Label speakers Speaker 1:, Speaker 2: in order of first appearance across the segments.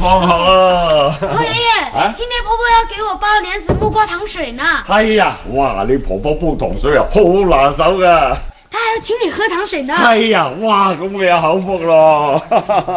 Speaker 1: 放學啦！
Speaker 2: 老爺爺，今天婆婆要給我煲蓮子木瓜糖水呢。
Speaker 1: 係啊，哇！你婆婆煲糖水啊，好拿手噶。
Speaker 2: 她還要請你喝糖水呢。
Speaker 1: 係啊，哇！咁你有口福咯。
Speaker 2: 婆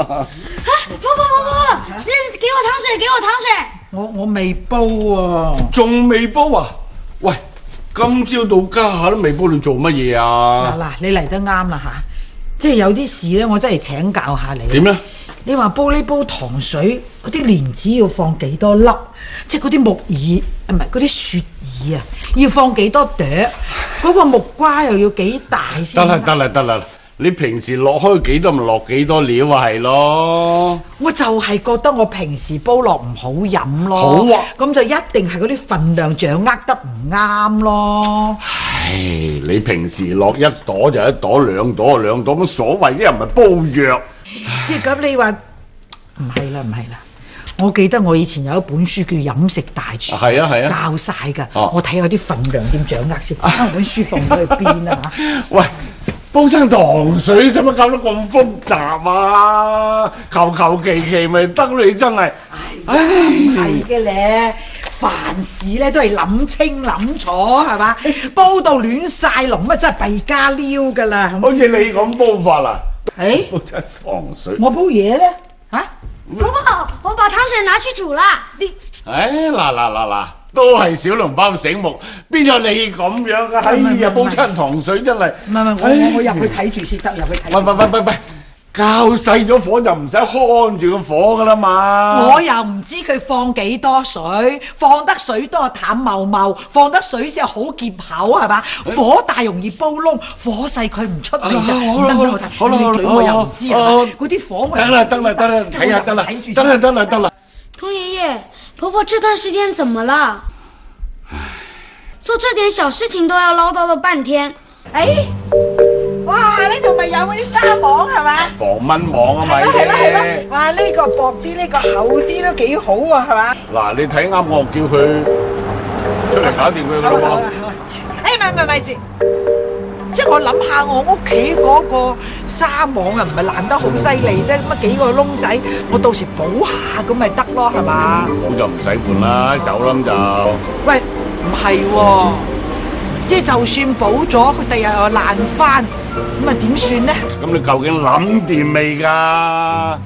Speaker 2: 婆，你給我糖水，給我糖水。
Speaker 3: 我未煲啊，
Speaker 1: 仲未煲啊？喂，今朝到家下都未煲，你做乜嘢啊？
Speaker 3: 嗱，你嚟得啱啦吓，即係有啲事咧，我真係請教下你。
Speaker 1: 點咧？
Speaker 3: 你話煲呢煲糖水，嗰啲蓮子要放幾多粒？即係嗰啲木耳，唔係嗰啲雪耳啊，要放幾多朵？嗰個木瓜又要幾大先？
Speaker 1: 得啦！你平時落開幾多咪落幾多料啊，係咯。
Speaker 3: 我就係覺得我平時煲落唔好飲咯。
Speaker 1: 好啊，
Speaker 3: 咁就一定係嗰啲份量掌握得唔啱咯。
Speaker 1: 唉，你平時落一朵就一朵，兩朵兩朵，乜所謂啫？又唔係煲藥。
Speaker 3: 即係咁，你話唔係啦。我記得我以前有一本書叫《飲食大全》，
Speaker 1: 係啊，
Speaker 3: 教晒㗎。我睇下啲份量點掌握先。我本書放咗去邊啊？
Speaker 1: 喂，煲餐糖水使乜搞得咁複雜啊？求其咪得，你真係。
Speaker 3: 唉，係嘅咧，凡事咧都係諗清諗楚，係嘛？煲到亂晒龍乜真係弊加撩㗎啦！
Speaker 1: 好似你咁煲法啦。煲餐糖水。
Speaker 3: 我煲嘢咧嚇？
Speaker 2: 婆婆，我把糖水拿去煮啦。
Speaker 1: 嗱，都係小籠包醒目，邊有你咁樣啊？哎呀，煲餐糖水真係。
Speaker 3: 唔係，我入去睇住先得，入去睇。
Speaker 1: 喂，較細咗火就唔使看住個火噶啦嘛。
Speaker 3: 我又唔知佢放幾多水，放得水多淡茂茂，放得水先好澀口係嘛？火大容易煲燶，火細佢唔出味㗎。好啦，我又唔知啊。嗰啲火我
Speaker 1: 得啦，睇下得啦。
Speaker 2: 童爺爺，婆婆這段時間怎麼了？做這點小事情都要嘮叨了半天。
Speaker 3: 哎，哇！呢度咪有嗰啲紗網係嘛？
Speaker 1: 防蚊網啊嘛。
Speaker 3: 係啦。哇！呢個薄啲，呢個厚啲都幾好啊，係嘛？
Speaker 1: 嗱，你睇啱我叫佢出嚟搞掂佢噶咯喎。
Speaker 3: 咪住，即係我諗下我屋企嗰個紗網啊，唔係爛得好犀利啫，咁幾個窿仔，我到時補下咁咪得咯，係嘛？
Speaker 1: 咁就唔使換啦，走啦咁就。
Speaker 3: 喂，唔係喎，即係就算補咗，佢第日又爛翻，咁啊點算呢？
Speaker 1: 咁你究竟諗掂未㗎？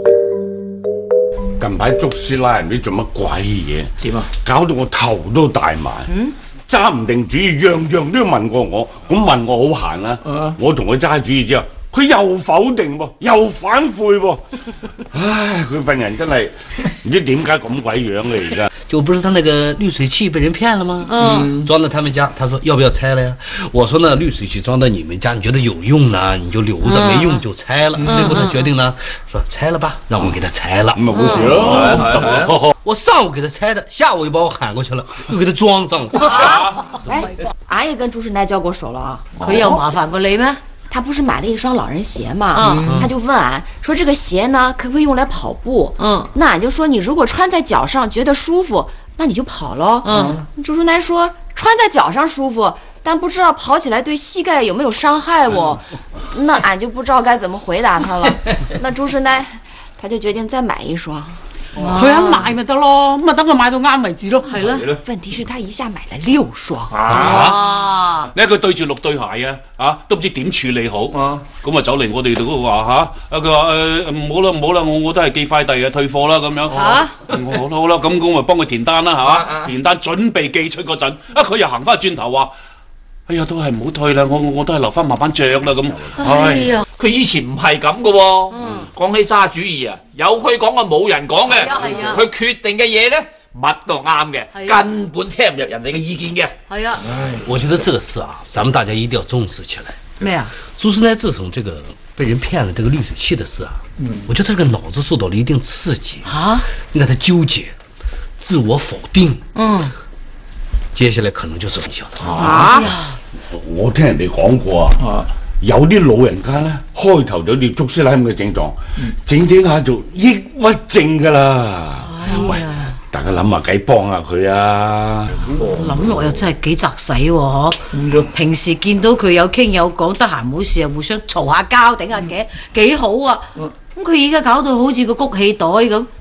Speaker 1: 近排捉師奶唔知做乜鬼嘢？
Speaker 4: 點啊？
Speaker 1: 搞到我頭都大埋。揸唔定主意，樣樣都要問過我。咁問我好閒啦。我同佢揸主意之後，佢又否定喎，又反悔喎。唉，佢份人真係唔知點解咁鬼樣嘅而家。
Speaker 4: 就不是他那個濾水器被人騙了嗎？裝到他們家，他說要不要拆了呀？我說呢，濾水器裝到你們家，你覺得有用呢，你就留着，沒用就拆了。最後他決定呢，說拆了吧，讓我給他拆了。
Speaker 1: 咁咪冇事咯。
Speaker 4: 我上午給他拆的，下午又把我喊過去了，又給他裝上。
Speaker 5: 哎，俺也跟朱师奶交過手了啊。
Speaker 6: 佢有麻煩過你咩？
Speaker 5: 他不是買了一雙老人鞋嘛？他就問俺說這個鞋呢，可不可以用來跑步？那俺就說你如果穿在腳上覺得舒服，那你就跑咯。朱叔奶說穿在腳上舒服，但不知道跑起來對膝蓋有沒有傷害我。那俺就不知道該怎麼回答他了。那朱師奶他就決定再買一雙。
Speaker 6: 佢肯買咪得咯，咁咪等佢買到啱為止咯，係啦。
Speaker 5: 問題是他一下買了6雙。
Speaker 7: 你睇佢對住6對鞋啊，都唔知點處理好。咁啊走嚟我哋度嗰度話嚇，佢話唔好啦，我都係寄快遞退貨啦咁樣。好啦，咁我咪幫佢填單啦嚇。填單準備寄出嗰陣，佢又行翻轉頭話：哎呀，都係唔好退啦，我都係留翻慢慢着啦咁。
Speaker 6: 哎呀，
Speaker 8: 佢以前唔係咁嘅喎。講起揸主意啊，有佢講嘅冇人講嘅。佢決定嘅嘢咧，乜都啱嘅，根本聽唔入人哋嘅意見嘅。
Speaker 6: 係啊。
Speaker 4: 我覺得這個事啊，咱們大家一定要重視起來。
Speaker 6: 咩啊？
Speaker 4: 朱師奶自從這個被人騙了這個濾水器的事啊，我覺得這個腦子受到了一定刺激啊，你看他糾結、自我否定，接下來可能就是曉得啊。
Speaker 1: 我聽人哋講過啊。有啲老人家咧，開頭就好似竹師奶咁嘅症狀，整下就抑鬱症噶啦。喂，大家諗下計幫下佢啊！
Speaker 6: 諗落又真係幾窒死喎，平時見到佢有傾有講，得閒冇事又互相嘈下交，頂下頸，幾好啊！咁佢而家搞到好似個谷氣袋咁，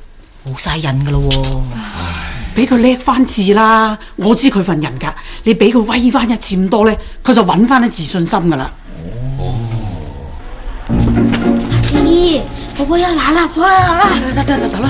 Speaker 6: 冇晒癮噶咯喎。
Speaker 9: 俾佢叻翻次啦！我知佢份人㗎，你俾佢威翻一次咁多咧，佢就揾翻啲自信心㗎啦。
Speaker 2: 阿四，婆婆要來了，婆婆要來了，
Speaker 9: 得走啦。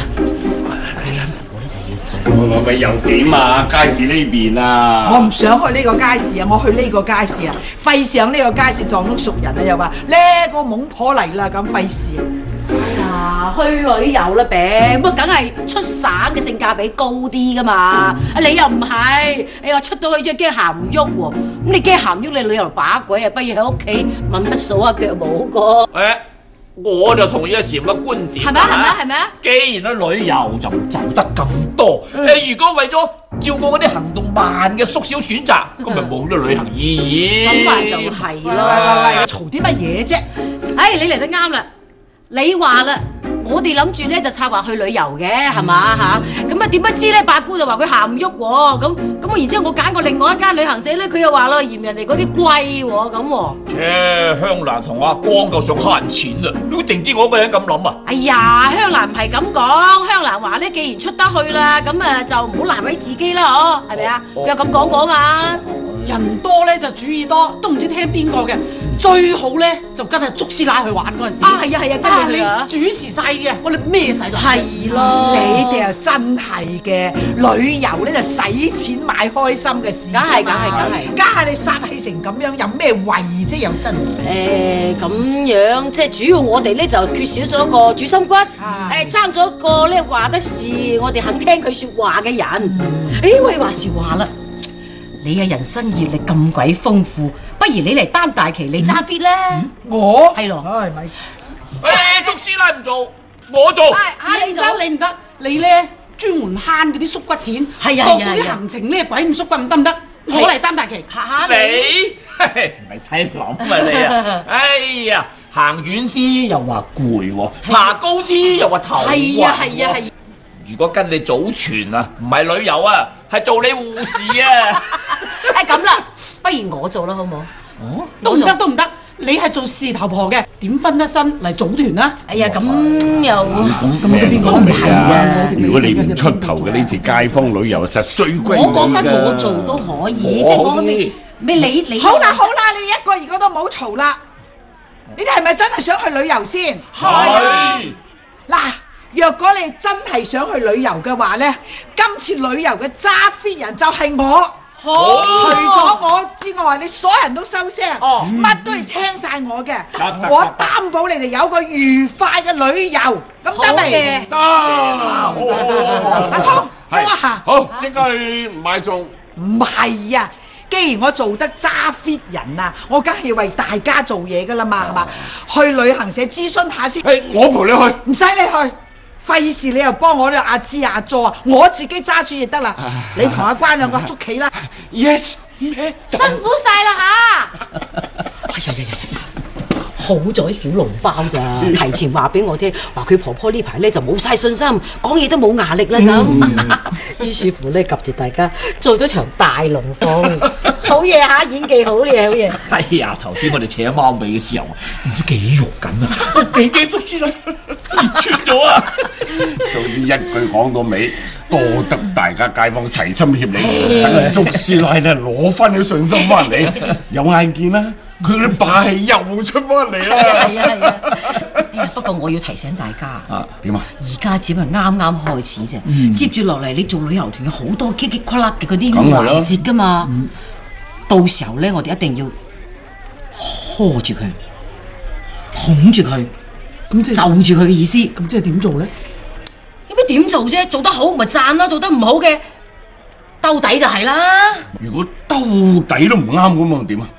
Speaker 1: 喂，又點啊？街市呢邊啊？
Speaker 3: 我唔想去呢個街市啊，我去呢個街市啊，費事響呢個街市撞到熟人啊，又話呢個懵婆嚟啦，咁費事。
Speaker 6: 哎呀，去旅遊啦餅，咁梗係出省嘅性價比高啲噶嘛。你又唔係，你話出到去啫驚行唔喐喎。咁你驚行唔喐，你旅遊把鬼啊，不如喺屋企問乜數下腳毛好過。
Speaker 8: 我就同意阿禪嘅觀點，
Speaker 6: 係咪啊？
Speaker 8: 既然咧旅遊就唔走得咁多，如果為咗照顧嗰啲行動慢嘅縮小選擇，咁咪冇咗旅行意義。
Speaker 6: 咁咪就係咯。
Speaker 3: 喂，嘈啲乜嘢啫？
Speaker 6: 哎，你嚟得啱啦，你話啦。我哋諗住咧就策劃去旅遊嘅，係嘛嚇？咁啊點不知咧，八姑就話佢行唔喐喎。咁然之後我揀過另外一間旅行社咧，佢又話咯嫌人哋嗰啲貴喎咁喎。
Speaker 8: 香蘭同阿光夠想慳錢啦，你淨知我一個人咁諗啊？
Speaker 6: 哎呀，香蘭唔係咁講，香蘭話咧，既然出得去啦，咁啊就唔好難為自己啦，嗬，係咪啊？佢又咁講過嘛。
Speaker 9: 人多咧就主意多，都唔知聽邊個嘅。最好咧就跟阿祝師奶去玩嗰陣時。
Speaker 6: 係啊，跟住
Speaker 9: 你主持晒嘅，我哋咩使落？
Speaker 6: 係咯，
Speaker 3: 你哋又真係嘅，旅遊咧就使錢買開心嘅事。
Speaker 6: 梗係。
Speaker 3: 家下你殺氣成咁樣，有咩謂啫？又真
Speaker 6: 咁樣，即係主要我哋咧就缺少咗個主心骨，爭咗一個咧話得事，我哋肯聽佢說話嘅人。喂，話時話啦。你嘅人生閱歷咁鬼豐富，不如你嚟擔大旗嚟揸 fit 啦！
Speaker 3: 我
Speaker 6: 係咯，
Speaker 3: 咪
Speaker 8: 祝師奶唔做，我做。
Speaker 9: 你唔得，你咧專門慳嗰啲縮骨錢，到啲行程咧鬼咁縮骨，得唔得？我嚟擔大旗，
Speaker 8: 你唔係使諗啊你啊！哎呀，行遠啲又話攰喎，爬高啲又話頭暈。係啊。如果跟你組團啊，唔係旅遊啊，係做你護士啊！
Speaker 6: 咁啦，不如我做啦，好唔好？
Speaker 9: 都唔得，你係做事頭婆嘅，點分得身嚟組團啊？
Speaker 6: 哎呀，咁又
Speaker 1: 咁邊個唔係啊？如果你唔出頭嘅呢次街坊旅遊實衰鬼你㗎。
Speaker 6: 我覺得我做都可以，即係我咩你
Speaker 3: 好啦，你哋一個二個都唔好嘈啦！你哋係咪真係想去旅遊先？
Speaker 8: 係。
Speaker 3: 嗱。若果你真係想去旅遊嘅話呢，今次旅遊嘅揸 fit 人就係我。除咗我之外，你所有人都收聲，乜都要聽晒我嘅。我擔保你哋有個愉快嘅旅遊，咁得未？得。阿通，幫我行。
Speaker 1: 好，即刻去買餸。
Speaker 3: 唔係啊，既然我做得揸 fit 人啊，我梗係要為大家做嘢噶啦嘛，係嘛？去旅行社諮詢下先。
Speaker 1: 我陪你去。
Speaker 3: 唔使你去。費事你又幫我呢阿芝阿佐啊，我自己揸住就得啦。你同阿關兩個捉棋啦。
Speaker 1: Yes，
Speaker 6: 辛苦晒啦吓！好在小籠包咋，提前話俾我聽，話佢婆婆呢排咧就冇晒信心，講嘢都冇牙力啦咁。於是乎咧，及住大家做咗場大龍鳳，好嘢吓，演技好嘢，好嘢。
Speaker 8: 哎呀，頭先我哋扯貓尾嘅時候，唔知幾肉緊啊，幾驚捉住啦，跌穿咗啊！
Speaker 1: 總之一句講到尾，多得大家街坊齊心協力，等阿祝師奶咧攞翻啲信心翻嚟，有眼見啦，佢啲霸氣又出翻嚟啦。
Speaker 6: 係啊！不過我要提醒大家
Speaker 1: 點啊？
Speaker 6: 而家只係啱啱開始啫，接住落嚟你做旅遊團有好多棘棘垮甩嘅嗰啲環節噶嘛，到時候咧我哋一定要呵住佢，捧住佢，咁即係就住佢嘅意思。
Speaker 9: 咁即係點做咧？
Speaker 6: 有咩點做啫？做得好咪讚咯，做得唔好嘅兜底就係啦。
Speaker 1: 如果兜底都唔啱咁啊，點啊？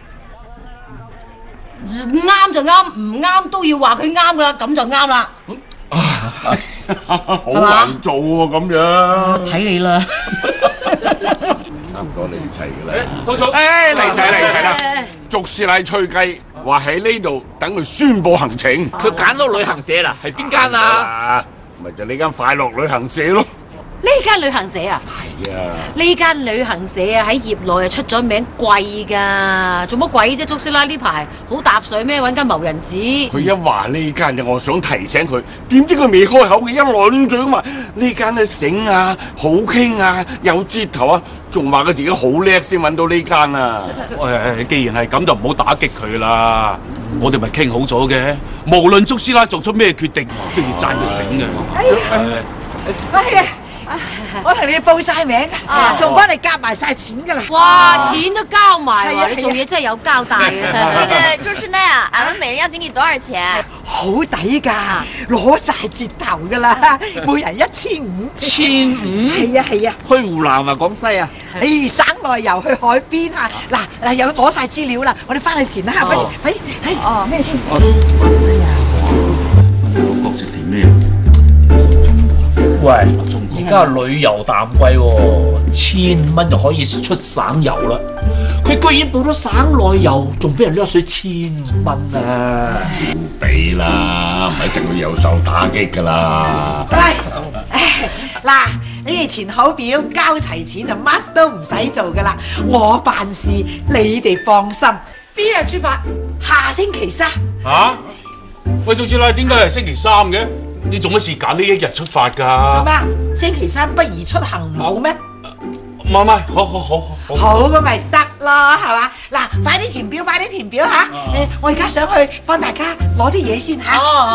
Speaker 6: 啱就啱，唔啱都要話佢啱噶啦，咁就啱啦。
Speaker 1: 好難做喎，咁樣。
Speaker 6: 睇你啦。
Speaker 1: 差唔多嚟齊噶啦。
Speaker 8: 通嫂，
Speaker 1: 嚟齊啦！祝師奶吹雞，話喺呢度等佢宣佈行程。
Speaker 8: 佢揀到旅行社啦，係邊間啊？
Speaker 1: 咪就呢間快樂旅行社咯。
Speaker 6: 呢間旅行社啊？
Speaker 1: 係啊，
Speaker 6: 呢間旅行社啊喺業內啊出咗名貴㗎，做乜鬼啫？祝師奶呢排好搭水咩？揾間謀人子。
Speaker 1: 佢一話呢間就我想提醒佢，點知佢未開口嘅一輪嘴咁話呢間咧醒啊，好傾啊，有折頭啊，仲話佢自己好叻先揾到呢間啊！
Speaker 7: 喂，既然係咁就唔好打擊佢啦。我哋咪傾好咗嘅，無論祝師奶做出咩決定，都要讚佢醒嘅。
Speaker 3: 哎呀，我同你報晒名㗎，仲幫你夾埋晒錢㗎啦。
Speaker 6: 哇，錢都交埋喎！
Speaker 3: 係啊
Speaker 6: 你做嘢真係有交代啊！
Speaker 5: 那個祝師奶啊，俺們每人要給你多少錢？
Speaker 3: 好抵㗎，攞晒折頭㗎啦，每人1500。
Speaker 8: 1500？
Speaker 3: 係啊係啊，
Speaker 8: 去湖南啊，廣西啊？
Speaker 3: 省內遊去海邊啊！嗱，有攞晒資料啦，我哋翻去填啦，快啲，快啲，咩先？
Speaker 7: 國籍填咩？
Speaker 8: 喂，而家旅遊淡季喎，1000蚊就可以出省遊啦。佢居然報咗省內遊，仲俾人掠水1500蚊啊！
Speaker 1: 俾啦，唔係一定會有受打擊㗎啦。
Speaker 3: 嗱，你哋填好表，交齊錢就乜都唔使做㗎啦，我辦事，你哋放心。邊日出發？下星期3。
Speaker 7: 嚇？喂，祝師奶點解係星期3嘅？你做乜事揀呢一日出發㗎？
Speaker 3: 做咩？星期3不宜出行冇咩？
Speaker 7: 唔係，好。
Speaker 3: 好咁咪得咯，係嘛？嗱，快啲填表，快啲填表嚇！我而家想去幫大家攞啲嘢先嚇。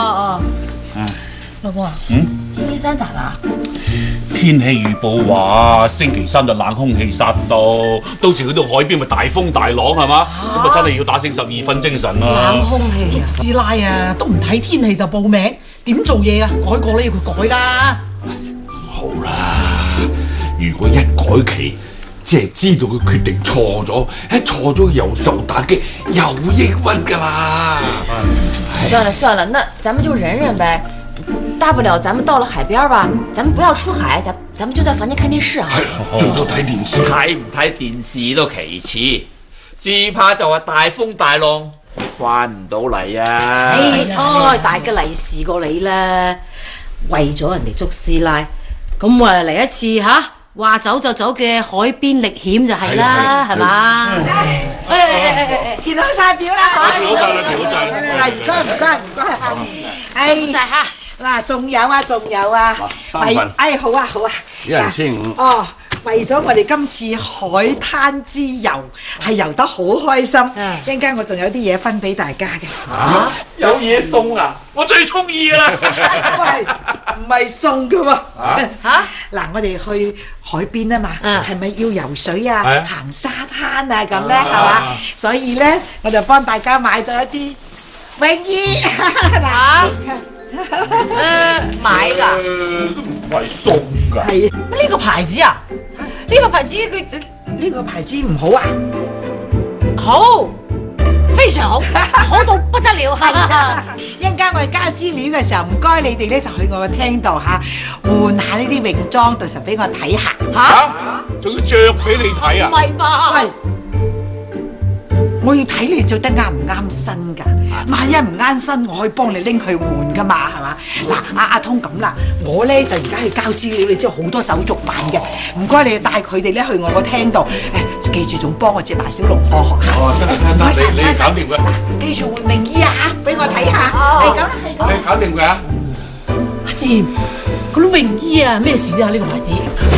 Speaker 2: 老婆，星期3咋啦？
Speaker 7: 天氣預報話星期3就冷空氣殺到時去到海邊咪大風大浪係嘛？咁啊真係要打醒12分精神啦！
Speaker 6: 冷空氣啊！
Speaker 9: 師奶啊，都唔睇天氣就報名，點做嘢啊？改過都要佢改啦。
Speaker 1: 好啦，如果一改期，即係知道佢決定錯咗，一錯咗又受打擊，又抑鬱㗎啦。
Speaker 5: 算了，那咱們就忍忍唄。大不了咱們到了海邊吧，咱們不要出海，咱們就在房間看電視啊。
Speaker 1: 最多睇電視，
Speaker 8: 睇唔睇電視都其次，至怕就係大風大浪，翻唔到嚟啊！
Speaker 6: 哎，大嘅利是過你啦，為咗人哋祝師奶，咁啊嚟一次嚇，話走就走嘅海邊歷險就係啦，係嘛？
Speaker 3: 填好晒表啦，
Speaker 7: 填好晒啦。
Speaker 3: 唔該。哎，
Speaker 6: 嚇！
Speaker 3: 嗱，仲有啊，
Speaker 1: 三份。
Speaker 3: 好啊，
Speaker 1: 一人1500。
Speaker 3: 哦，為咗我哋今次海灘之遊係遊得好開心，一陣間我仲有啲嘢分俾大家嘅。
Speaker 8: 有嘢送啊！我最中意㗎啦！
Speaker 3: 喂，唔係送㗎喎。嗱，我哋去海邊啊嘛，係咪要游水啊、行沙灘啊咁咧？係嘛？所以咧，我就幫大家買咗一啲泳衣。
Speaker 5: 買㗎？
Speaker 8: 都唔係送㗎。
Speaker 3: 係
Speaker 6: 呢個牌子啊？呢個牌子佢
Speaker 3: 呢個牌子唔好啊？
Speaker 6: 好，非常好，好到不得了。
Speaker 3: 一陣間我哋交資料嘅時候，唔該你哋咧就去我個廳度嚇，換下呢啲泳裝，到時候俾我睇下。
Speaker 7: 仲要着俾你睇啊？
Speaker 6: 唔係吧？
Speaker 3: 喂，我要睇你着得啱唔啱身㗎，萬一唔啱身，我可以幫你拎去換㗎嘛，係嘛？嗱，阿通咁啦，我咧就而家去交資料，你知好多手續辦嘅，唔該你帶佢哋咧去我個廳度，記住仲幫我接埋小龍放學校。
Speaker 1: 得，你搞掂佢。
Speaker 3: 記住換泳衣啊，俾我睇下，係咁，
Speaker 1: 你搞掂佢啊！
Speaker 9: 阿禪，嗰啲泳衣啊，咩事啊？呢個牌子？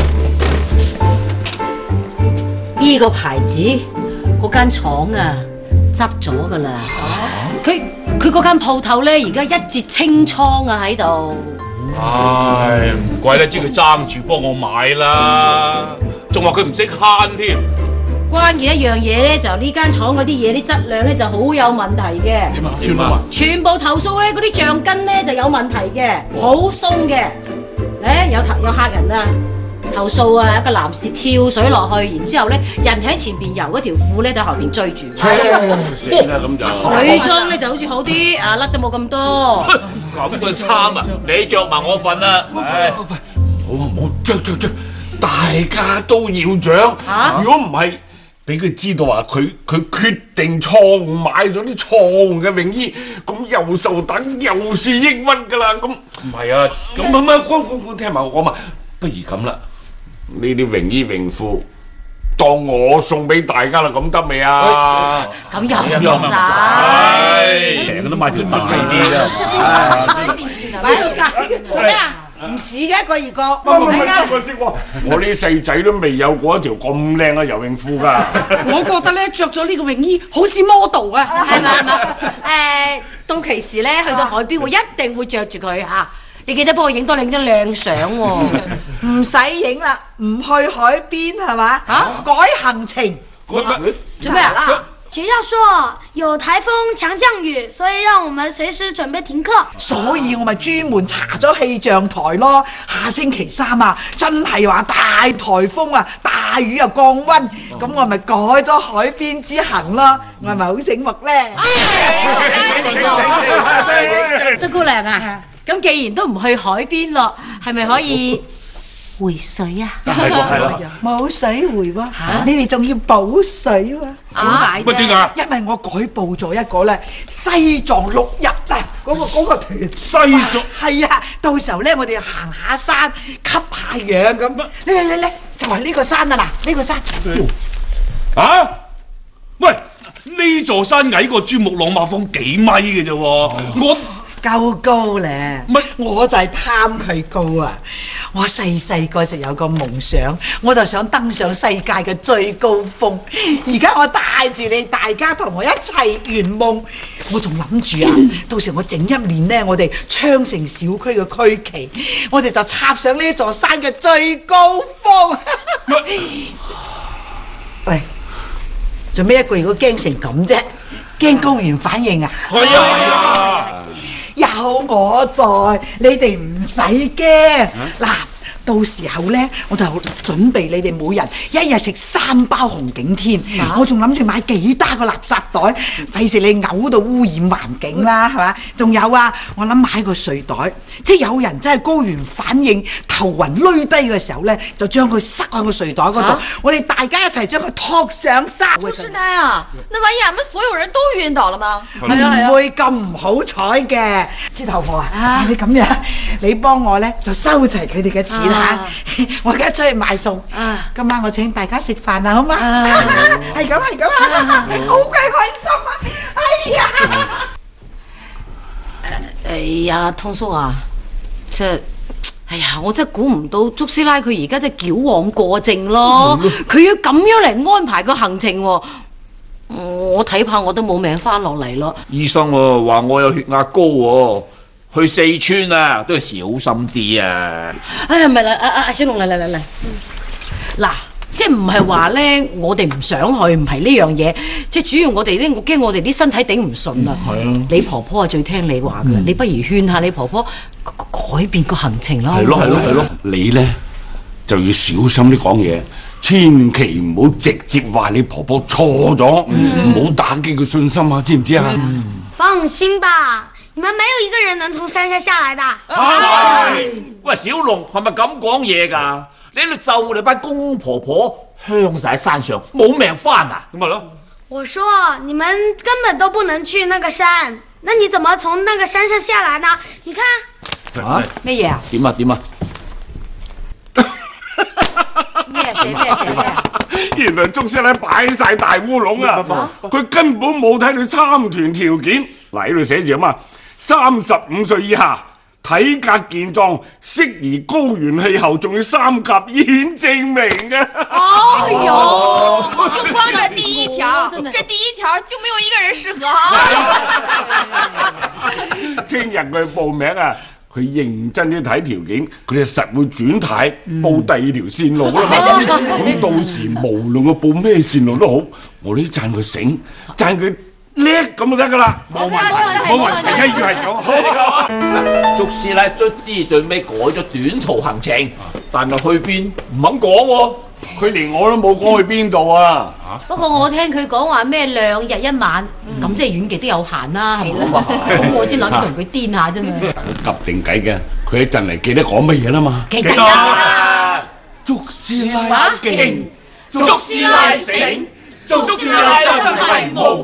Speaker 6: 呢個牌子嗰間廠啊，執咗㗎啦。佢嗰間鋪頭咧，而家一節清倉啊喺度。
Speaker 7: 唉，唔怪得知佢爭住幫我買啦，仲話佢唔識慳添。
Speaker 6: 關鍵一樣嘢咧，就呢間廠嗰啲嘢啲質量咧就好有問題嘅。
Speaker 7: 點啊？
Speaker 6: 全部投訴咧，嗰啲橡筋咧就有問題嘅，好鬆嘅。有客人啊投訴啊，一個男士跳水落去，然之後咧人喺前邊游，嗰條褲咧喺後邊追住。
Speaker 1: 死啦咁就。
Speaker 6: 女裝咧就好似好啲，啊甩得冇咁多。
Speaker 8: 咁個衫啊，你着埋我份啦。
Speaker 1: 好，着，大家都要着。如果唔係，俾佢知道話佢決定錯誤買咗啲錯誤嘅泳衣，咁又受等又是抑鬱㗎啦。咁
Speaker 7: 唔係啊，
Speaker 1: 咁聽埋我講嘛。
Speaker 8: 不如咁啦，
Speaker 1: 呢啲泳衣泳褲當我送俾大家啦，咁得未啊？
Speaker 6: 咁又唔使，
Speaker 7: 平嘅都買條大啲啦。
Speaker 3: 做咩啊？唔試嘅一個二個。
Speaker 1: 我呢細仔都未有過一條咁靚嘅游泳褲㗎。
Speaker 9: 我覺得咧，着咗呢個泳衣好似 model 啊！
Speaker 6: 係咪？到期時咧去到海邊，我一定會着住佢嚇。你記得幫我影多兩張靚相喎。
Speaker 3: 唔使影啦，唔去海邊係嘛？改行程。
Speaker 6: 做咩啊？
Speaker 2: 学校说有台风、强降雨，所以让我们随時準備停課。
Speaker 3: 所以我咪專門查咗氣象台咯。下星期3啊，真係話大颱風啊，大雨又降溫，咁我咪改咗海邊之行咯。我係咪好醒目咧？
Speaker 6: 張姑娘啊，咁既然都唔去海邊咯，係咪可以回水啊？
Speaker 7: 係咯，
Speaker 3: 冇水回喎，你哋仲要補水喎？
Speaker 7: 乜點解？
Speaker 3: 因為我改報咗一個咧西藏6日啊，嗰個團。
Speaker 7: 西藏
Speaker 3: 係啊，到時候咧我哋行下山，吸下氧咁。嚟，就係呢個山啊嗱，呢個山。
Speaker 7: 啊？喂，呢座山矮過珠穆朗瑪峰幾米嘅啫喎，我。
Speaker 3: 夠高咧，
Speaker 7: 乜
Speaker 3: 我就係貪佢高啊！我細個時有個夢想，我就想登上世界嘅最高峰。而家我帶住你大家同我一齊圓夢，我仲諗住啊，到時我整一面呢，我哋昌城小區嘅區旗，我哋就插上呢座山嘅最高峰。喂，做咩一個月都驚成咁啫？驚高原反應啊？
Speaker 7: 係啊！
Speaker 3: 有我在，你哋唔使驚。嗱，到時候呢，我就準備你哋每人一日食3包紅景天。我仲諗住買幾打個垃圾袋，費事你嘔到污染環境啦，係嘛？仲有啊，我諗買個睡袋，即係有人真係高原反應頭暈累低嘅時候呢，就將佢塞喺個睡袋嗰度，我哋大家一齊將佢托上山。
Speaker 5: 就是他啊！那萬一俺們所有人都暈倒了嗎？
Speaker 3: 唔會咁唔好彩嘅，知頭婆啊！你咁樣，你幫我咧就收齊佢哋嘅錢嚇，我而家出去買餸。今晚我請大家食飯啊，好嗎？係咁啊！好鬼開心啊！哎呀！
Speaker 6: 哎呀，通叔啊，我真係估唔到祝師奶佢而家真係矯枉過正咯，佢要咁樣嚟安排個行程喎。我睇怕我都冇命翻落嚟咯。
Speaker 8: 醫生話我有血壓高喎，去四川啊都要小心啲啊！
Speaker 6: 哎呀，唔係啦，阿小龍嚟，嗱，即係唔係話咧，我哋唔想去，唔係呢樣嘢，即係主要我哋咧，我驚我哋啲身體頂唔順啊。你婆婆係最聽你話噶啦，你不如勸下你婆婆改變個行程啦。係咯，
Speaker 1: 你咧就要小心啲講嘢。千祈唔好直接話你婆婆錯咗，唔好打擊佢信心啊，知唔知啊？
Speaker 2: 放心吧，你們沒有一個人能從山下下來的。
Speaker 8: 喂，小龍係咪咁講嘢㗎？你喺度咒我哋班公公婆婆鄉晒喺山上冇命翻啊？咁咪咯。
Speaker 2: 我說你們根本都不能去那個山，那你怎麼從那個山上下來呢？你看
Speaker 6: 啊，咩嘢啊？
Speaker 8: 點啊？
Speaker 6: 咩？
Speaker 1: 原來祝師奶擺晒大烏龍啊！佢根本冇睇到參團條件，嗱喺度寫住啊嘛，35歲以下，體格健壯，適宜高原氣候，仲要3甲醫院證明嘅。
Speaker 5: 哎呦，就光這第一條，這第一條就沒有一個人適合。
Speaker 1: 聽日佢報名啊！佢認真啲睇條件，佢哋實會轉軚報第2條線路啦嘛。咁到時無論佢報咩線路都好，我哋都讚佢醒，讚佢叻咁就得噶啦。
Speaker 8: 冇問題，一樣係咁。祝師奶卒之最尾改咗短途行程，但係去邊唔肯講喎。
Speaker 1: 佢連我都冇講去邊度啊！
Speaker 6: 不過我聽佢講話咩2日1晚，咁即係遠極都有限啦，係啦。咁我先諗住同佢癲下啫嘛。
Speaker 1: 急定計嘅，佢一陣嚟記得講乜嘢啦嘛。
Speaker 6: 記得啦！
Speaker 1: 祝師奶勁，
Speaker 8: 祝師奶醒，祝師奶真係無得頂。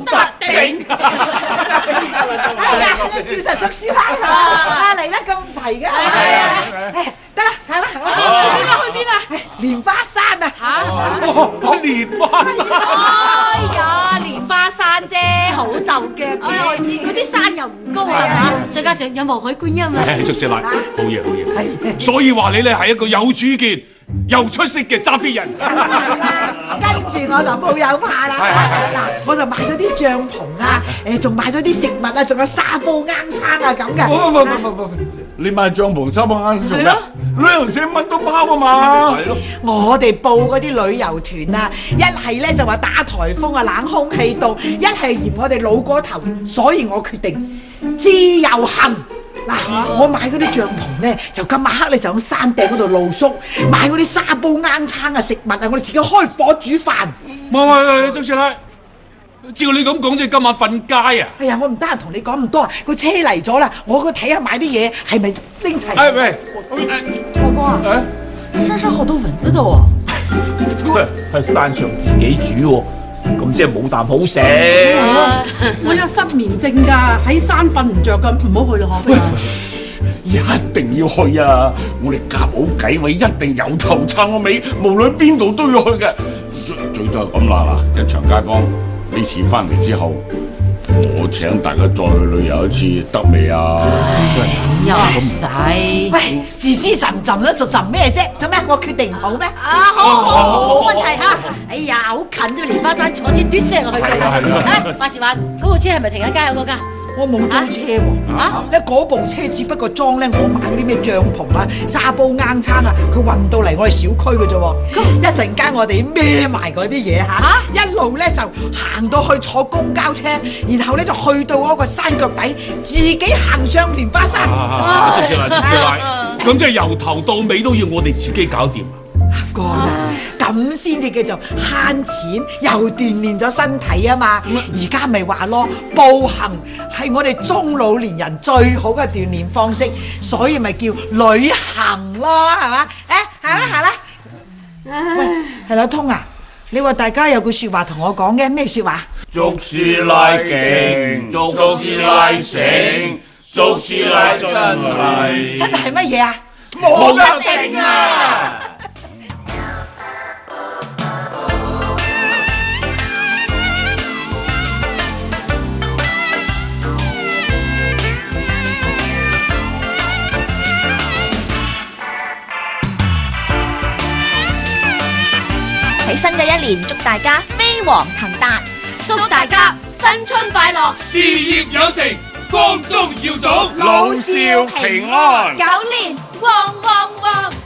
Speaker 8: 定。
Speaker 3: 哎呀，叫實足師奶嚟得咁齊嘅，得啦，行啦，去邊啊？蓮花山啊！
Speaker 7: 蓮花山。
Speaker 6: 哎呀，蓮花山啫，好就腳嘅。嗰啲山又唔高啊，再加上有望海觀音啊。
Speaker 7: 足師奶，好嘢好嘢。所以話你咧係一個有主見又出色嘅揸 fit 人。
Speaker 3: 跟住我就冇有怕啦。嗱，我就買咗啲帳篷啊，仲買咗啲食物啊，仲有沙煲罌罉啊咁嘅。
Speaker 1: 你買帳篷沙煲罌罉做咩？旅行社乜都包啊嘛。係咯。
Speaker 3: 我哋報嗰啲旅遊團啊，一係咧就話打颱風啊，冷空氣到；一係嫌我哋老過頭，所以我決定自由行。嗱，我買嗰啲帳篷咧，就今晚黑咧就喺山頂嗰度露宿，買嗰啲沙煲罌罉啊食物啊，我哋自己開火煮飯。
Speaker 7: 喂，張師奶，照你咁講，即係今晚瞓街啊？
Speaker 3: 哎呀，我唔得閒同你講咁多啊，個車嚟咗啦，我去睇下買啲嘢係咪拎齊。
Speaker 7: 哎喂，
Speaker 5: 老公啊，山上好多蚊子的哦。
Speaker 8: 喺山上自己煮喎，咁即係冇啖好食。
Speaker 9: 我有失眠症㗎，喺山瞓唔着㗎，唔好去啦嗬。
Speaker 1: 一定要去啊！我哋夾好計位，一定由頭撐到尾，無論邊度都要去嘅。最多係咁啦，嗱，一場街坊呢次翻嚟之後，我請大家再去旅遊一次，得未啊？
Speaker 5: 又唔使。
Speaker 3: 喂，自資浸浸啦，就浸咩啫？做咩？我決定唔好咩？
Speaker 6: 好，冇問題嚇。哎呀，好近啫，蓮花山坐車嘟聲落去㗎。係話時話，嗰部車係咪停喺街口嗰架？
Speaker 3: 我冇租車喎，咧嗰部車只不過裝咧我買嗰啲咩帳篷啊、沙煲罌罉啊，佢運到嚟我哋小區嘅啫喎。一陣間我哋孭埋嗰啲嘢嚇，一路咧就行到去坐公交車，然後咧就去到嗰個山腳底，自己行上蓮花山。
Speaker 7: 足師奶，咁即係由頭到尾都要我哋自己搞掂。
Speaker 3: 哥啊，咁先至叫做慳錢又鍛鍊咗身體啊嘛！而家咪話咯，步行係我哋中老年人最好嘅鍛鍊方式，所以咪叫旅行咯，係嘛？行啦！喂，係啦，通啊！你話大家有句説話同我講嘅，咩説話？
Speaker 1: 足師奶勁，足師奶醒，足師奶真係
Speaker 3: 乜嘢啊？
Speaker 1: 冇得頂啊！
Speaker 10: 喺新嘅一年，祝大家飛黃騰達，祝大家新春快樂，
Speaker 7: 事業有成，光宗耀祖，
Speaker 1: 老少平安，
Speaker 10: 9年旺旺旺。